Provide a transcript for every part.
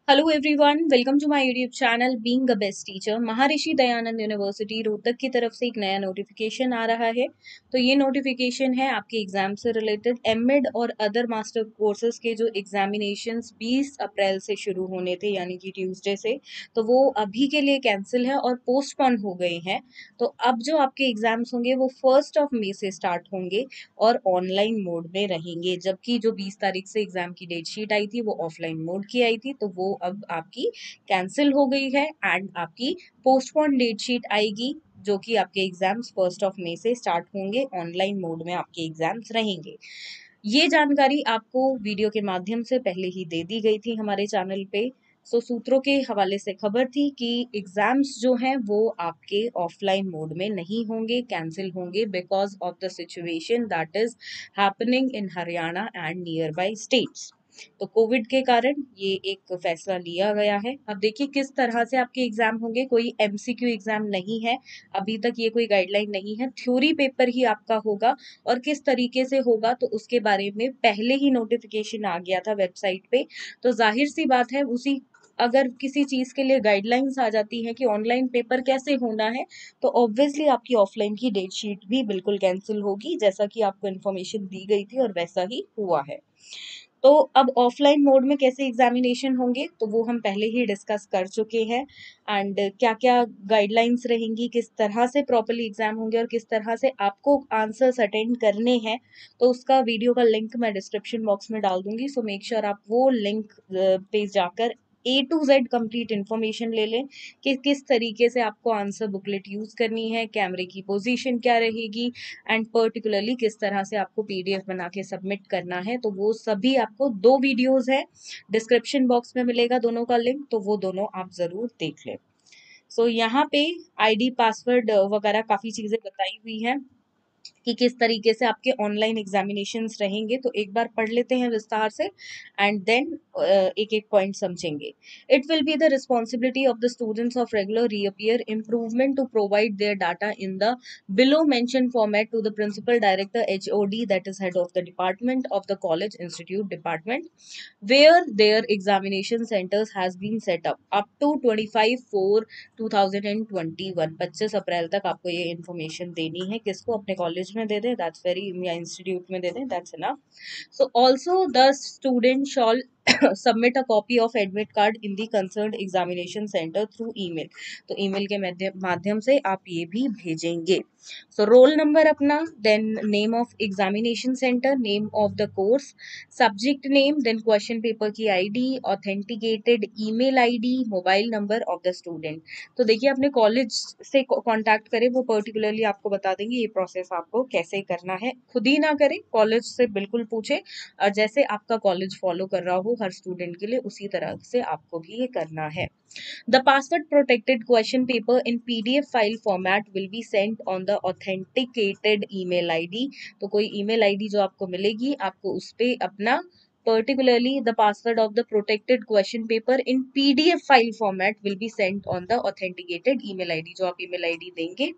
Hello everyone, welcome to my YouTube channel being a best teacher. Maharshi Dayanand university Rohtak की तरफ से एक नया नोटिफिकेशन आ रहा है। तो ये नोटिफिकेशन है आपके एग्जाम से रिलेटेड। एमएड और अदर मास्टर कोर्सेज के जो एग्जामिनेशंस 20 अप्रैल से शुरू होने थे, यानी कि ट्यूसडे से, तो वो अभी के लिए कैंसिल है और पोस्टपोन हो गए हैं। तो अब जो आपके एग्जाम्स होंगे वो 1 मई से स्टार्ट होंगे और ऑनलाइन मोड में रहेंगे, जबकि जो 20 तारीख से एग्जाम की डेट शीट आई थी वो ऑफलाइन मोड की आई थी, तो वो अब आपकी कैंसिल हो गई है एंड आपकी पोस्टपोन डेट शीट आएगी, जो कि आपके एग्जाम्स 1 मई से स्टार्ट होंगे। ऑनलाइन मोड में आपके एग्जाम्स रहेंगे। ये जानकारी आपको वीडियो के माध्यम से पहले ही दे दी गई थी हमारे चैनल पे। सूत्रों के हवाले से खबर थी कि एग्जाम्स जो हैं वो आपके ऑफलाइन मोड में नहीं होंगे, कैंसिल होंगे because of the situation that is happening in Haryana and nearby states. तो कोविड के कारण ये एक फैसला लिया गया है। अब देखिए किस तरह से आपके एग्जाम होंगे। कोई एमसीक्यू एग्जाम नहीं है, अभी तक ये कोई गाइडलाइन नहीं है। थ्योरी पेपर ही आपका होगा और किस तरीके से होगा तो उसके बारे में पहले ही नोटिफिकेशन आ गया था वेबसाइट पे। तो जाहिर सी बात है, उसी अगर किसी चीज के लिए गाइडलाइंस आ जाती है कि ऑनलाइन पेपर कैसे होना है, तो ऑब्वियसली आपकी ऑफलाइन की डेट शीट भी बिल्कुल कैंसिल होगी, जैसा कि आपको इन्फॉर्मेशन दी गई थी और वैसा ही हुआ है। तो अब ऑफलाइन मोड में कैसे एग्जामिनेशन होंगे तो वो हम पहले ही डिस्कस कर चुके हैं। एंड क्या क्या गाइडलाइंस रहेंगी, किस तरह से प्रॉपर्ली एग्जाम होंगे और किस तरह से आपको आंसर्स अटेंड करने हैं, तो उसका वीडियो का लिंक मैं डिस्क्रिप्शन बॉक्स में डाल दूंगी। सो मेक श्योर आप वो लिंक पे जाकर A to Z complete information ले लें कि किस तरीके से आपको आंसर बुकलेट यूज करनी है, कैमरे की पोजीशन क्या रहेगी एंड पर्टिकुलरली किस तरह से आपको पीडीएफ बना के सबमिट करना है। तो वो सभी आपको 2 वीडियोस है, डिस्क्रिप्शन बॉक्स में मिलेगा दोनों का लिंक, तो वो दोनों आप जरूर देख लें। यहाँ पे आईडी पासवर्ड वगैरह काफी चीजें बताई हुई हैं कि किस तरीके से आपके ऑनलाइन एग्जामिनेशंस रहेंगे। तो एक बार पढ़ लेते हैं विस्तार से एंड देन एक एक पॉइंट समझेंगे। It will be the responsibility of the students of regular reappear improvement to provide their data in the below mentioned format to the principal director HOD, that is head of the department of the college institute department where their examination centers has been set up to 25/4/2021। 25 अप्रैल तक आपको ये information देनी है। किसको? अपने college में दे दें, दैट्स वेरी, या इंस्टीट्यूट में दे दें, that's enough. So also the student shall submit a copy of admit card in the concerned examination center through email। तो ईमेल के माध्यम से आप ये भी भेजेंगे। So रोल नंबर अपना, then name of examination center, name of the course, subject name, then question paper की ID, authenticated email ID, mobile number of the student। तो देखिए अपने कॉलेज से कांटेक्ट करें, वो पर्टिकुलरली आपको बता देंगे ये प्रोसेस आपको कैसे करना है। खुद ही ना करें, कॉलेज से बिल्कुल पूछें, और जैसे आपका कॉलेज फॉलो कर रहा हो हर स्टूडेंट के लिए, उसी तरह से आपको भी ये करना है। The password protected question paper in PDF file format will be sent on the authenticated email ID। तो कोई email ID जो आपको मिलेगी, आपको उस पे अपना particularly the password of the protected question paper in PDF file format will be sent on the authenticated email ID। जो आप email ID देंगे,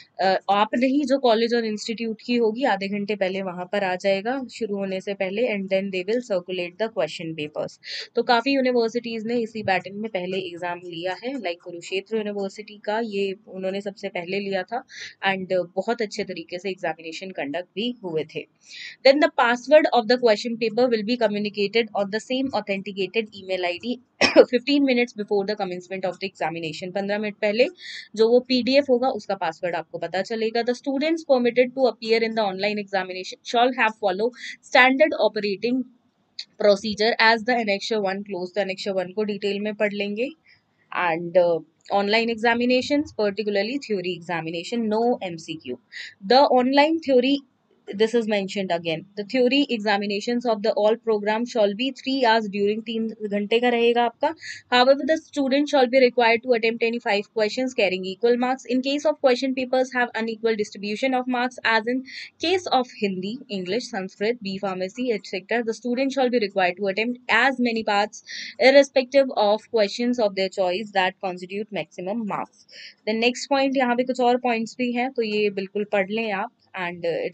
आप नहीं, जो कॉलेज और इंस्टीट्यूट की होगी, आधे घंटे पहले वहां पर आ जाएगा शुरू होने से पहले, and then they will circulate the question papers. तो काफी यूनिवर्सिटीज ने इसी पैटर्न में पहले एग्जाम लिया है, लाइक कुरुक्षेत्र यूनिवर्सिटी का ये उन्होंने सबसे पहले लिया था एंड बहुत अच्छे तरीके से एग्जामिनेशन कंडक्ट भी हुए थे। Then the password of the question paper will be communicated on the same authenticated email ID 15 minutes before the commencement of the examination। 15 minute पहले जो वो PDF होगा उसका पासवर्ड आपको पता चलेगा। The students permitted to appear in the online examination shall have follow standard operating procedure as the annexure 1 closed। तो annexure 1 को डिटेल में पढ़ लेंगे। And online examinations, particularly theory examination, no MCQ। The online theory, this is mentioned again, the theory examinations of the all program shall be 3 hours during 3 घंटे का रहेगा आपका। However, the student shall be required to attempt any 5 questions carrying equal marks in case of question papers have unequal distribution of marks, as in case of Hindi, English, Sanskrit, B Pharmacy, etc. The student shall be required to attempt as many parts irrespective of questions of their choice that constitute maximum marks। The next point, यहाँ पे कुछ और points भी हैं, तो ये बिल्कुल पढ़ लें आप, and it is very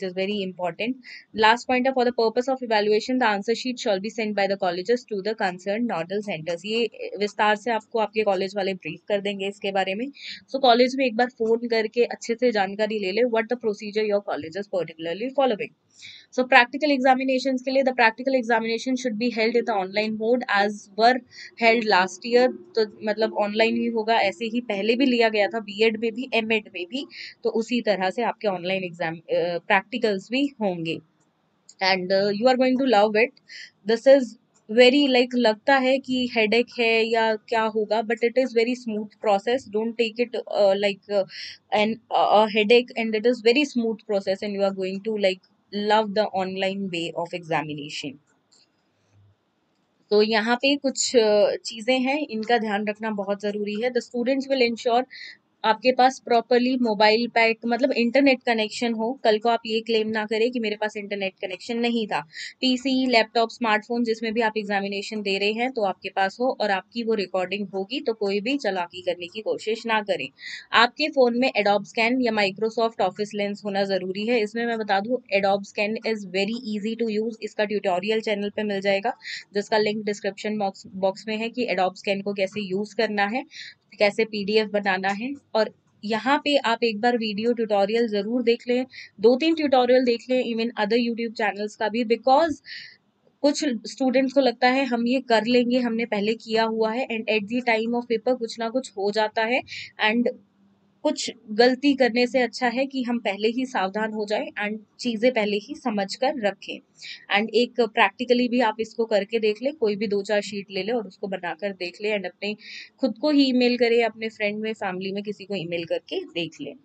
important. Last pointer, for the purpose of evaluation, the answer sheet shall be sent by the colleges to the concerned nodal centers. ये विस्तार से आपको आपके कॉलेज वाले ब्रीफ कर देंगे इसके बारे में. So कॉलेज में एक बार फोन करके अच्छे से जानकारी ले ले what the procedure your college is particularly following. So practical examinations के लिए the practical examination should be held in the online mode as were held last year. तो मतलब ऑनलाइन ही होगा, ऐसे ही पहले भी लिया गया था बीएड में भी एमएड में भी, तो उसी तरह से आपके ऑनलाइन एग्जाम प्रैक्टिकल्स भी होंगे. And you are going to love it. This is very like लगता है कि हेडेक है या क्या होगा, but it is very smooth process. Don't take it like an headache, and it is very smooth process and you are going to like love the online way of examination. तो यहाँ पे कुछ चीजें हैं, इनका ध्यान रखना बहुत जरूरी है. द स्टूडेंट्स विल इंश्योर आपके पास प्रॉपरली मोबाइल पैक मतलब इंटरनेट कनेक्शन हो. कल को आप ये क्लेम ना करें कि मेरे पास इंटरनेट कनेक्शन नहीं था. पीसी, लैपटॉप, स्मार्टफोन जिसमें भी आप एग्जामिनेशन दे रहे हैं तो आपके पास हो, और आपकी वो रिकॉर्डिंग होगी, तो कोई भी चालाकी करने की कोशिश ना करें. आपके फोन में एडोब स्कैन या माइक्रोसॉफ्ट ऑफिस लेंस होना जरूरी है. इसमें मैं बता दूं, Adobe scan is very easy to use. इसका ट्यूटोरियल चैनल पे मिल जाएगा, जिसका लिंक डिस्क्रिप्शन बॉक्स में है कि एडोब स्कैन को कैसे यूज करना है, कैसे पीडीएफ बनाना है. और यहाँ पे आप एक बार वीडियो ट्यूटोरियल जरूर देख लें, 2-3 ट्यूटोरियल देख लें, इवन अदर यूट्यूब चैनल्स का भी, बिकॉज कुछ स्टूडेंट्स को लगता है हम ये कर लेंगे, हमने पहले किया हुआ है, and at the time of paper कुछ ना कुछ हो जाता है. एंड कुछ गलती करने से अच्छा है कि हम पहले ही सावधान हो जाएं एंड चीजें पहले ही समझ कर रखें. एंड एक प्रैक्टिकली भी आप इसको करके देख ले, कोई भी 2-4 शीट ले ले और उसको बनाकर देख ले, एंड अपने खुद को ही ईमेल करे, अपने फ्रेंड में, फैमिली में किसी को ईमेल करके देख ले.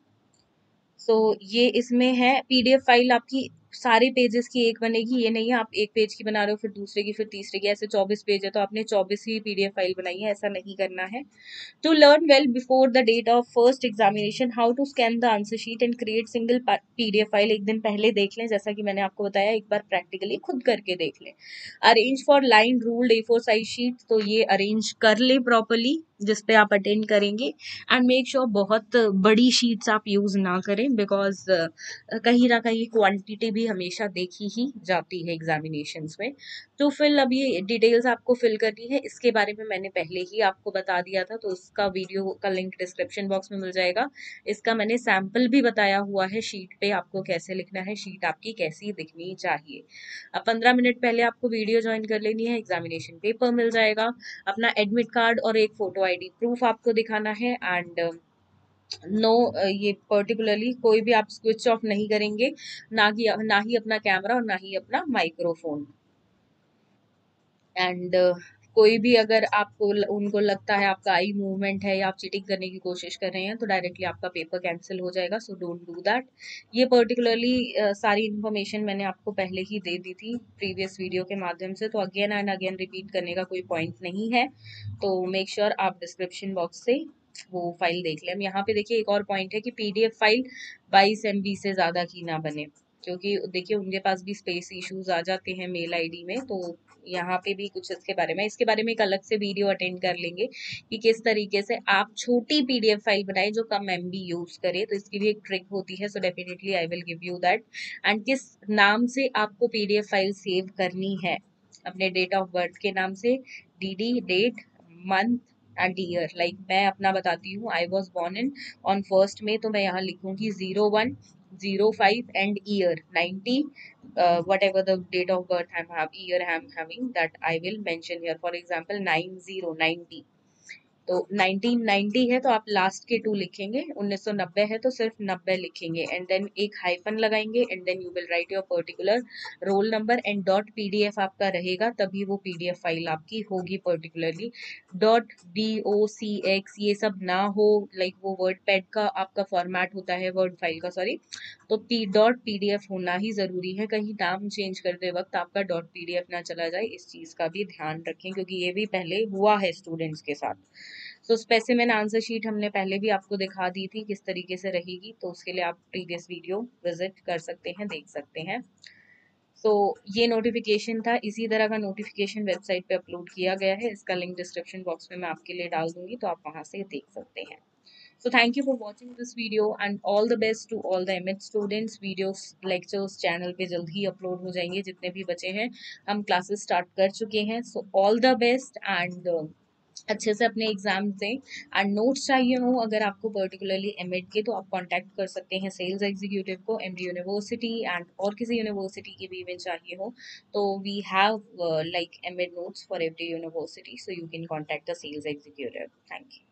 सो ये इसमें है. पीडीएफ फाइल आपकी सारे पेजेस की एक बनेगी, ये नहीं है आप एक पेज की बना रहे हो फिर दूसरे की फिर तीसरे की, ऐसे 24 पेज है तो आपने 24 ही पीडीएफ फाइल बनाई है, ऐसा नहीं करना है. To learn well before the date of first examination how to scan the answer sheet and create single PDF file, एक दिन पहले देख लें, जैसा कि मैंने आपको बताया, एक बार प्रैक्टिकली खुद करके देख लें. Arrange for line ruled A4 size sheet, तो ये अरेंज कर ले प्रॉपरली जिस पे आप अटेंड करेंगे. एंड मेक श्योर बहुत बड़ी शीट्स आप यूज ना करें, बिकॉज कहीं ना कहीं क्वांटिटी भी हमेशा देखी ही जाती है एग्जामिनेशंस में. तो फिल अब ये डिटेल्स आपको फिल करनी है, इसके बारे में मैंने पहले ही आपको बता दिया था, तो उसका वीडियो का लिंक डिस्क्रिप्शन बॉक्स में मिल जाएगा. इसका मैंने सैंपल भी बताया हुआ है शीट पे आपको कैसे लिखना है, शीट आपकी कैसी दिखनी चाहिए. अब 15 मिनट पहले आपको वीडियो ज्वाइन कर लेनी है, एग्जामिनेशन पेपर मिल जाएगा, अपना एडमिट कार्ड और एक फोटो आईडी प्रूफ आपको दिखाना है. एंड नो ये पर्टिकुलरली कोई भी आप स्विच ऑफ नहीं करेंगे, ना ही अपना कैमरा और ना ही अपना माइक्रोफोन. एंड कोई भी अगर आपको उनको लगता है आपका आई मूवमेंट है या आप चीटिंग करने की कोशिश कर रहे हैं तो डायरेक्टली आपका पेपर कैंसिल हो जाएगा. So don't do that. ये पर्टिकुलरली सारी इन्फॉर्मेशन मैंने आपको पहले ही दे दी थी प्रीवियस वीडियो के माध्यम से, तो अगेन एंड अगेन रिपीट करने का कोई पॉइंट नहीं है. तो मेक श्योर आप डिस्क्रिप्शन बॉक्स से वो फाइल देख लें. यहाँ पे देखिए एक और पॉइंट है कि पीडीएफ फाइल 22 MB से ज़्यादा की ना बने, क्योंकि देखिए उनके पास भी स्पेस इश्यूज आ जाते हैं मेल आईडी में. तो यहाँ पे भी कुछ इसके बारे में एक अलग से वीडियो अटेंड कर लेंगे कि किस तरीके से आप छोटी पीडीएफ फाइल बनाए जो कम एमबी यूज करे. तो इसकी भी एक ट्रिक होती है, so definitely I will give you that. And किस नाम से आपको पीडीएफ फाइल सेव करनी है, अपने डेट ऑफ बर्थ के नाम से, DD, date, month and year. Like मैं अपना बताती हूँ, I was born in on 1st May, तो मैं यहाँ लिखूंगी 0105 and year 90, whatever the date of birth year I am having, that I will mention here. For example 9090, तो 1990 है तो आप लास्ट के 2 लिखेंगे, 1990 है तो सिर्फ 90 लिखेंगे, एंड देन एक हाइफन लगाएंगे, and then you will write your particular roll number, and dot PDF आपका रहेगा, तभी वो पीडीएफ फाइल आपकी होगी. पर्टिकुलरली डॉट docx ये सब ना हो, लाइक वो वर्ड पैड का आपका फॉर्मेट होता है, वर्ड फाइल का, सॉरी. तो डॉट पीडीएफ होना ही जरूरी है, कहीं नाम चेंज करते वक्त आपका डॉट पीडीएफ ना चला जाए, इस चीज का भी ध्यान रखें, क्योंकि ये भी पहले हुआ है स्टूडेंट्स के साथ. सो स्पेसिमेन आंसर शीट हमने पहले भी आपको दिखा दी थी किस तरीके से रहेगी, तो उसके लिए आप प्रीवियस वीडियो विजिट कर सकते हैं, देख सकते हैं. सो ये नोटिफिकेशन था, इसी तरह का नोटिफिकेशन वेबसाइट पे अपलोड किया गया है, इसका लिंक डिस्क्रिप्शन बॉक्स में मैं आपके लिए डाल दूंगी, तो आप वहां से देख सकते हैं. So thank you for watching this video and all the best to all the MEd students. Videos lectures channel पे जल्द ही upload हो जाएंगे, जितने भी बचे हैं हम classes start कर चुके हैं. So all the best and अच्छे से अपने एग्जाम दें. एंड नोट्स चाहिए हो अगर आपको पर्टिकुलरली एमएड के, तो आप कांटेक्ट कर सकते हैं सेल्स एग्जीक्यूटिव को, एमडी यूनिवर्सिटी एंड और किसी यूनिवर्सिटी की भी इवन चाहिए हो तो we have like MEd notes for every university, so you can contact the sales executive. Thank you.